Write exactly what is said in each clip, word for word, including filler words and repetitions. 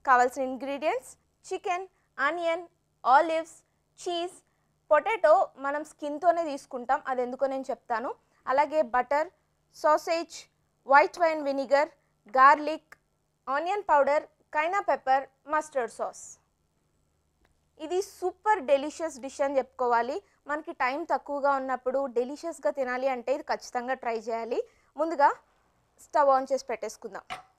కావాల్సిన ingredients chicken, onion, olives, cheese, potato మనం స్కిన్తోనే తీసుకుంటాం, అది ఎందుకో నేను చెప్తాను. అలాగే butter, sausage, white wine vinegar, garlic, onion powder, cayenne pepper, mustard sauce. ఇది సూపర్ డెలిషియస్ డిష్ అని చెప్పుకోవాలి. మనకి టైం తక్కువగా ఉన్నప్పుడు డెలిషియస్గా తినాలి అంటే ఇది ఖచ్చితంగా ట్రై చేయాలి. ముందుగా స్టవ్ ఆన్ చేసి పెట్టేసుకుందాం.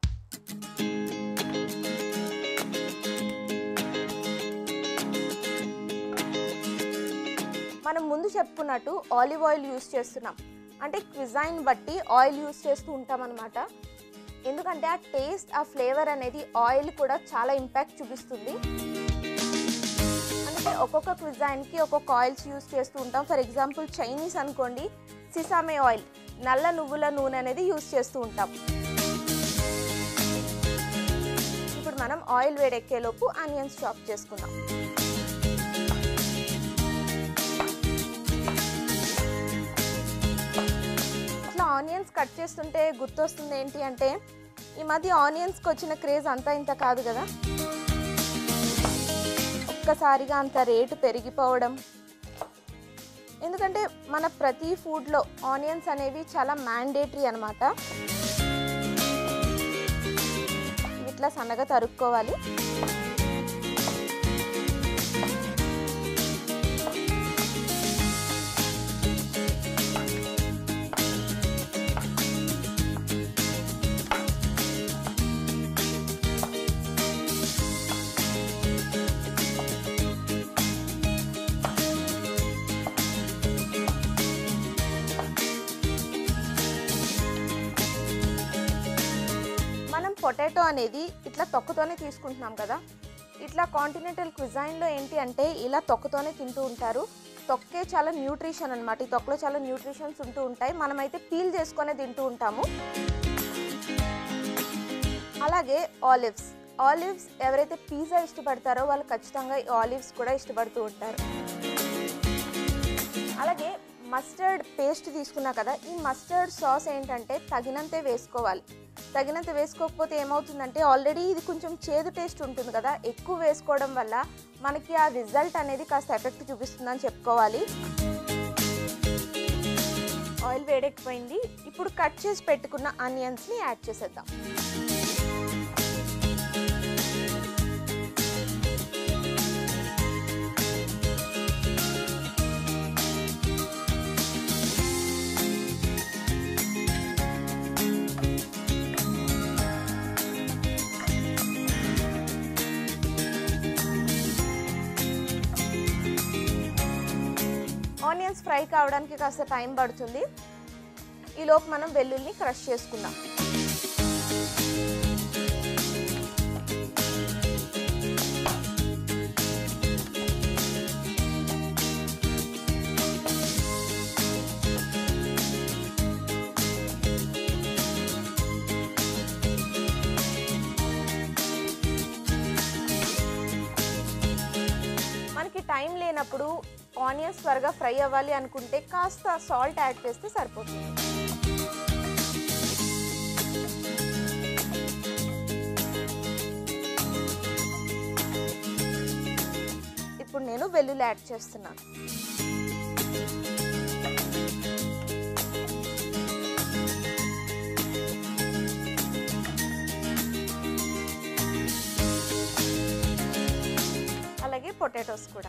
మనం ముందు చెప్పుకున్నట్టు ఆలివ్ ఆయిల్ యూస్ చేస్తున్నాం, అంటే క్విజైన్ బట్టి ఆయిల్ యూస్ చేస్తూ ఉంటాం అన్నమాట. ఎందుకంటే ఆ టేస్ట్, ఆ ఫ్లేవర్ అనేది ఆయిల్ కూడా చాలా ఇంపాక్ట్ చూపిస్తుంది. అందుకే ఒక్కొక్క క్విజైన్కి ఒక్కొక్క ఆయిల్స్ యూస్ చేస్తూ ఉంటాం. ఫర్ ఎగ్జాంపుల్ చైనీస్ అనుకోండి, సిసామే ఆయిల్, నల్ల నువ్వుల నూనె అనేది యూస్ చేస్తూ ఉంటాం. ఇప్పుడు మనం ఆయిల్ వేడెక్కేలోపు ఆనియన్స్ చాప్ చేసుకుందాం. ఇట్లా ఆనియన్స్ కట్ చేస్తుంటే గుర్తొస్తుంది ఏంటి అంటే, ఈ మధ్య ఆనియన్స్కి వచ్చిన క్రేజ్ అంతా ఇంత కాదు కదా, ఒక్కసారిగా అంత రేటు పెరిగిపోవడం. ఎందుకంటే మన ప్రతి ఫుడ్లో ఆనియన్స్ అనేవి చాలా మ్యాండేటరీ అనమాట. ఇట్లా సన్నగా తరుక్కోవాలి. పొటాటో అనేది ఇట్లా తొక్కతోనే తీసుకుంటున్నాం కదా. ఇట్లా కాంటినెంటల్ క్విజైన్లో ఏంటి అంటే ఇలా తొక్కతోనే తింటూ ఉంటారు. తొక్కే చాలా న్యూట్రిషన్ అనమాట. ఈ తొక్కలో చాలా న్యూట్రిషన్స్ ఉంటూ ఉంటాయి. మనమైతే పీల్ చేసుకునే తింటూ ఉంటాము. అలాగే ఆలివ్స్ ఆలివ్స్ ఎవరైతే పిజ్జా ఇష్టపడతారో వాళ్ళు ఖచ్చితంగా ఈ ఆలివ్స్ కూడా ఇష్టపడుతూ ఉంటారు. అలాగే మస్టర్డ్ పేస్ట్ తీసుకున్నా కదా, ఈ మస్టర్డ్ సాస్ ఏంటంటే తగినంతే వేసుకోవాలి. తగినంత వేసుకోకపోతే ఏమవుతుందంటే ఆల్రెడీ ఇది కొంచెం చేదు టేస్ట్ ఉంటుంది కదా, ఎక్కువ వేసుకోవడం వల్ల మనకి ఆ రిజల్ట్ అనేది కాస్త ఎఫెక్ట్ చూపిస్తుందని చెప్పుకోవాలి. ఆయిల్ వేడెక్కిపోయింది. ఇప్పుడు కట్ చేసి పెట్టుకున్న ఆనియన్స్ని యాడ్ చేసేద్దాం. ఆనియన్స్ ఫ్రై కావడానికి కాస్త టైం పడుతుంది. ఈలోపు మనం వెల్లుల్లి క్రష్ చేసుకుందాం. మనకి టైం లేనప్పుడు ఆనియన్స్ త్వరగా ఫ్రై అవ్వాలి అనుకుంటే కాస్త సాల్ట్ యాడ్ చేస్తే సరిపోతుంది. ఇప్పుడు నేను వెల్లుల్లి యాడ్ చేస్తున్నాను. అలాగే పొటాటోస్ కూడా.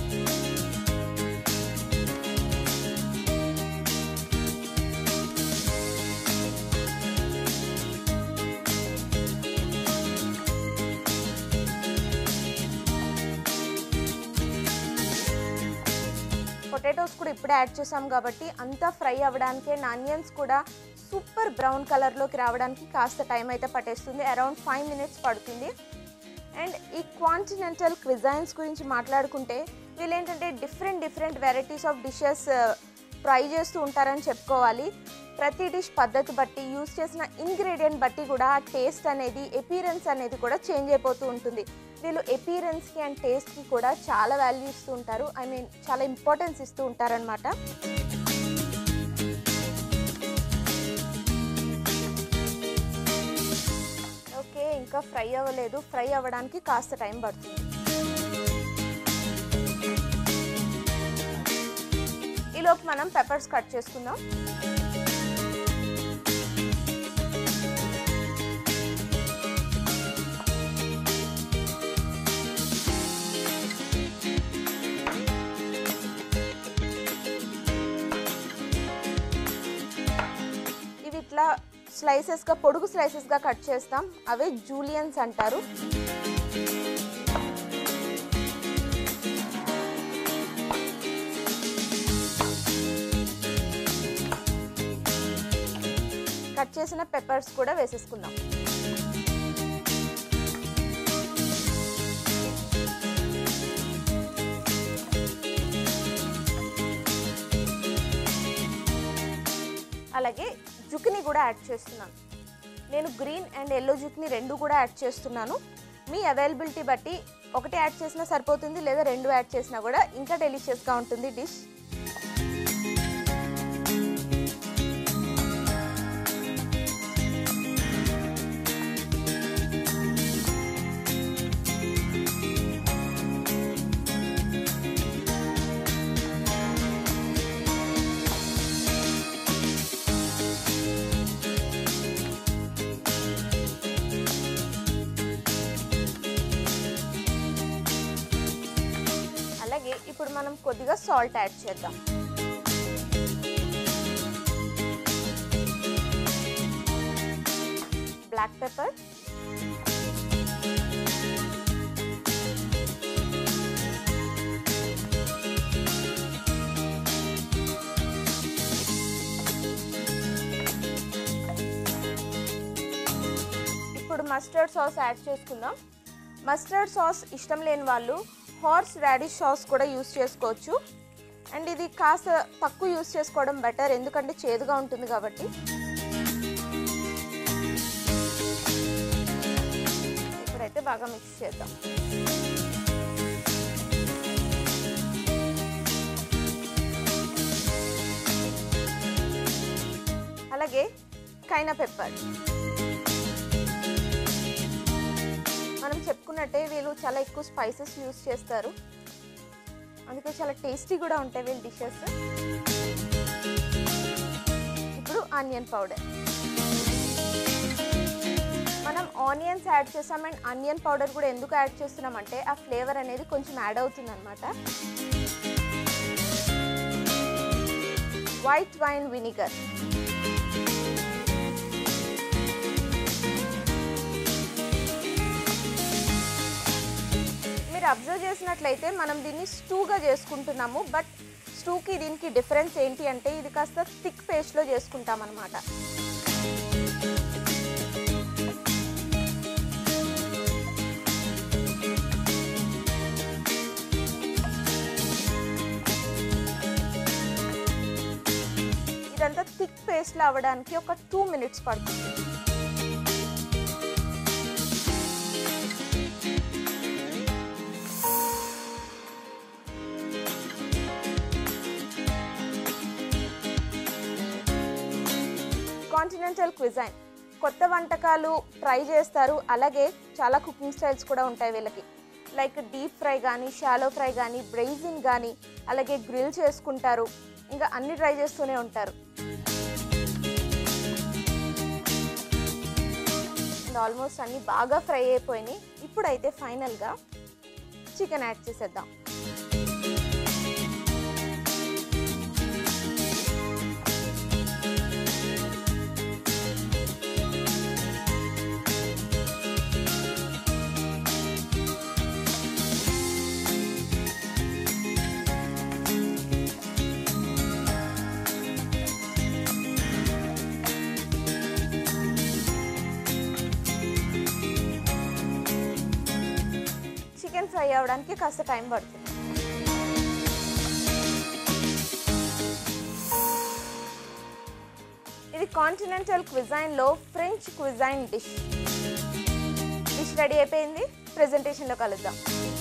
పొటాటోస్ కూడా ఇప్పుడే యాడ్ చేసాం కాబట్టి అంతా ఫ్రై అవ్వడానికి, ఆనియన్స్ కూడా సూపర్ బ్రౌన్ కలర్లోకి రావడానికి కాస్త టైం అయితే పట్టేస్తుంది. అరౌండ్ ఫైవ్ మినిట్స్ పడుతుంది. అండ్ ఈ కాంటినెంటల్ క్విజైన్స్ గురించి మాట్లాడుకుంటే వీళ్ళు ఏంటంటే different different varieties of dishes try చేస్తూ ఉంటారని చెప్పుకోవాలి. ప్రతి డిష్ పద్ధతి బట్టి, యూస్ చేసిన ఇంగ్రీడియంట్ బట్టి కూడా ఆ టేస్ట్ అనేది, ఎపీరెన్స్ అనేది కూడా చేంజ్ అయిపోతూ ఉంటుంది. వీళ్ళు ఎపీరెన్స్కి అండ్ టేస్ట్కి కూడా చాలా వాల్యూ ఇస్తూ ఉంటారు. ఐ మీన్ చాలా ఇంపార్టెన్స్ ఇస్తూ ఉంటారనమాట. ఓకే, ఇంకా ఇంకా ఫ్రై అవ్వలేదు, ఫ్రై అవ్వడానికి కాస్త టైం పడుతుంది. ఈలోపు మనం పెప్పర్స్ కట్ చేసుకుందాం. ఇవి ఇట్లా స్లైసెస్గా పొడుగు స్లైసెస్గా కట్ చేస్తాం, అవే జూలియన్స్ అంటారు. కట్ చేసిన పెప్పర్స్ కూడా వేసేసుకుందాం. అలాగే జుకిని కూడా యాడ్ చేస్తున్నాను. నేను గ్రీన్ అండ్ ఎల్లో జుకిని రెండు కూడా యాడ్ చేస్తున్నాను. మీ అవైలబిలిటీ బట్టి ఒకటి యాడ్ చేసినా సరిపోతుంది, లేదా రెండు యాడ్ చేసినా కూడా ఇంకా డెలిషియస్గా ఉంటుంది డిష్. అలాగే ఇప్పుడు మనం కొద్దిగా సాల్ట్ యాడ్ చేద్దాం. బ్లాక్ పెప్పర్, ఇప్పుడు మస్టర్డ్ సాస్ యాడ్ చేసుకుందాం. మస్టర్డ్ సాస్ ఇష్టం లేని వాళ్ళు హార్స్ రాడిష్ సాస్ కూడా యూస్ చేసుకోవచ్చు. అండ్ ఇది కాస్త తక్కువ యూస్ చేసుకోవడం బెటర్, ఎందుకంటే చేదుగా ఉంటుంది కాబట్టి. ఇప్పుడైతే బాగా మిక్స్ చేద్దాం. అలాగే కైనా పెప్పర్. మనం చెప్పుకున్నట్టే వీళ్ళు చాలా ఎక్కువ స్పైసెస్ యూస్ చేస్తారు, అందుకే చాలా టేస్టీ కూడా ఉంటాయి వీళ్ళ డిషెస్. ఇప్పుడు ఆనియన్ పౌడర్. మనం ఆనియన్స్ యాడ్ చేసాం అండ్ ఆనియన్ పౌడర్ కూడా ఎందుకు యాడ్ చేస్తున్నామంటే ఆ ఫ్లేవర్ అనేది కొంచెం యాడ్ అవుతుంది అనమాట. White wine vinegar. మీరు అబ్జర్వ్ చేసినట్లయితే మనం దీన్ని స్టూగా చేసుకుంటున్నాము, బట్ స్టూకి దీనికి డిఫరెన్స్ ఏంటి అంటే ఇది కాస్త థిక్ పేస్ట్లో చేసుకుంటాం అన్నమాట. ఇదంతా థిక్ పేస్ట్లో అవ్వడానికి ఒక టూ మినిట్స్ పడుతుంది. కాంటినెంటల్ క్విజైన్, కొత్త వంటకాలు ట్రై చేస్తారు, అలాగే చాలా కుకింగ్ స్టైల్స్ కూడా ఉంటాయి వీళ్ళకి. లైక్ డీప్ ఫ్రై కానీ, షాలో ఫ్రై కానీ, బ్రైజింగ్ కానీ, అలాగే గ్రిల్ చేసుకుంటారు, ఇంకా అన్ని ట్రై చేస్తూనే ఉంటారు. ఆల్మోస్ట్ అన్నీ బాగా ఫ్రై అయిపోయినాయి. ఇప్పుడైతే ఫైనల్గా చికెన్ యాడ్ చేసేద్దాం. చికెన్ ఫ్రై అవ్వడానికి కాస్త టైం పడుతుంది. ఇది కాంటినెంటల్ క్విజైన్లో French cuisine dish. Dish ready అయిపోయింది. ప్రెజెంటేషన్లో కలుద్దాం.